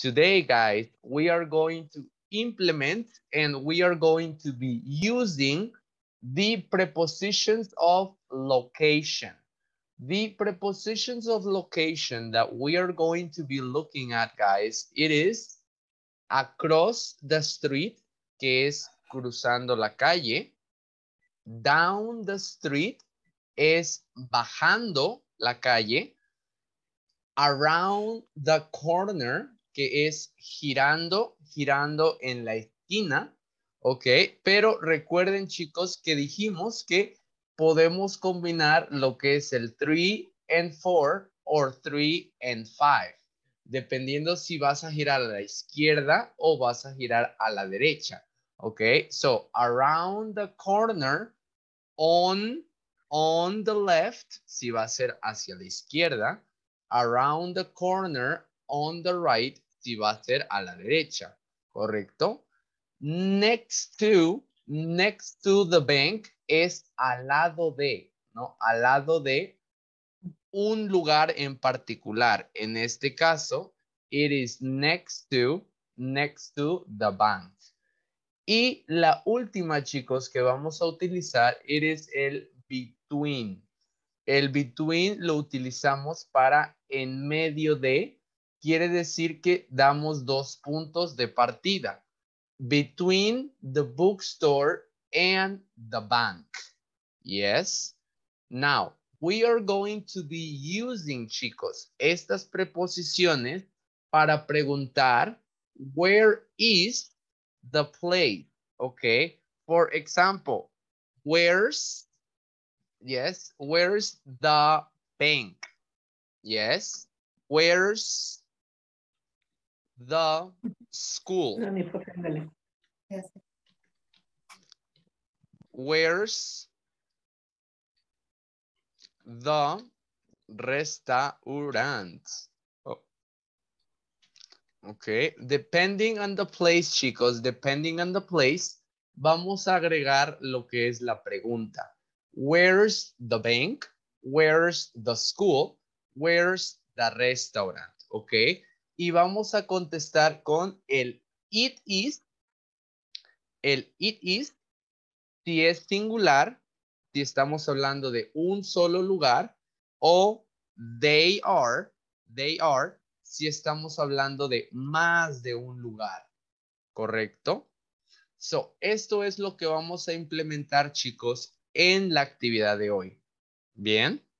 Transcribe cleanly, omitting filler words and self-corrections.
Today, guys, we are going to implement and we are going to be using the prepositions of location. The prepositions of location that we are going to be looking at, guys, it is across the street, que es cruzando la calle. Down the street es bajando la calle. Around the corner, que es girando en la esquina, ¿ok? Pero recuerden, chicos, que dijimos que podemos combinar lo que es el 3 and 4 o 3 and 5, dependiendo si vas a girar a la izquierda o vas a girar a la derecha, ¿ok? So, around the corner, on the left, si va a ser hacia la izquierda, around the corner, on the right, si va a ser a la derecha, ¿correcto? Next to the bank es al lado de, ¿no? Al lado de un lugar en particular. En este caso, it is next to the bank. Y la última, chicos, que vamos a utilizar, es el between. El between lo utilizamos para en medio de, quiere decir que damos 2 puntos de partida. Between the bookstore and the bank. Yes. Now, we are going to be using, chicos, estas preposiciones para preguntar, where is the place? Okay. For example, where's the bank? Yes. Where's the school? Where's the restaurant? Oh. Okay. Depending on the place, chicos, depending on the place, vamos a agregar lo que es la pregunta. Where's the bank? Where's the school? Where's the restaurant? Ok. Y vamos a contestar con el it is. El it is, si es singular, si estamos hablando de un solo lugar, o they are, si estamos hablando de más de un lugar. ¿Correcto? So, esto es lo que vamos a implementar, chicos, en la actividad de hoy. Bien.